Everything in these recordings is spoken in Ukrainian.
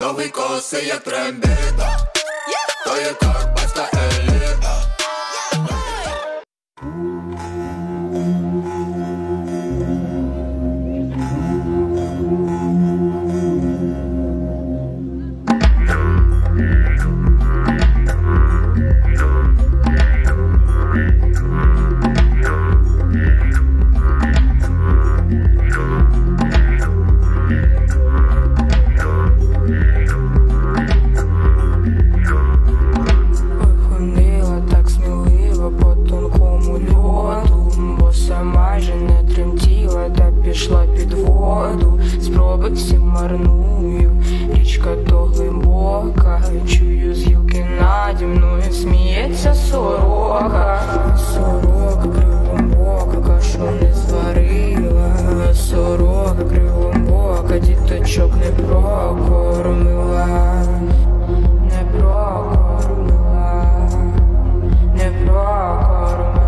нові коси, як трембіта. То є карпатська еліта. Пішла під воду, спроби всі марную. Річка то глибока, чую з гілки наді мною сміється сорока. Сорока кривобока, кашу не зварила. Сорока кривобока, діточок не прокормила. Не прокормила, не прокормила.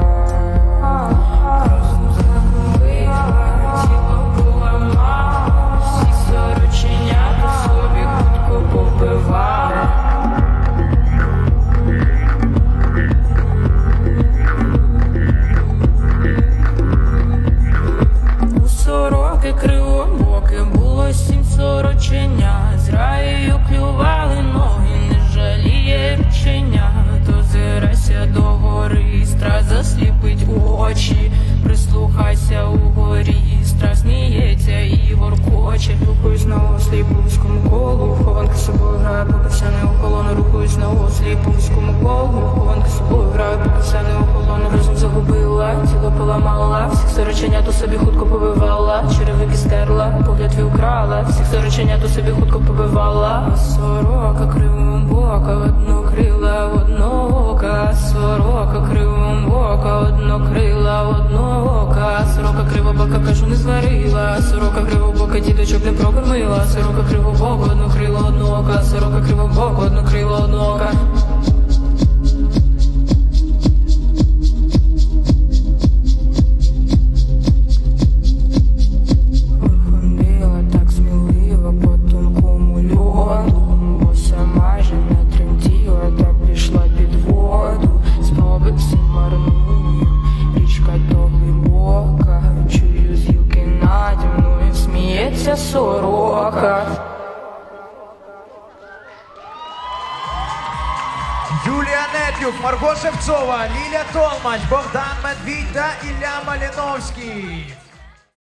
Кривобоке було 7 сороченят, з раєю клювали ноги, не жаліє рученя. Дозирайся до гори, страх засліпить очі, прислухайся угорі, страх сміється і воркоче. Рухаюсь на ослі по вузькому колу, хованки з собою граю, поки все не охолоне. Рухаюсь на ослі по вузькому колу, хованки з собою граю, поки все не охолоне. Розум загубила, тіло поламала, всіх сороченят у собі хутко побивала. Черевики стерла, погляд твій украла, всіх сороченят у собі хутко побивала. Сорока кривобока, однокрила, одноока. Сорока кривобока, однокрила, одноока. Сорока кривобока, кашу не зварила. Сорока кривобока, діточок не прокормила. Сорока кривобока, однокрила, одноока. Сорока кривобока, однокрила, одноока. Сорока. Юлія Нетюк, Марго Шевцова, Ліля Толмач, Богдан Медвідь та Ілля Маліновський.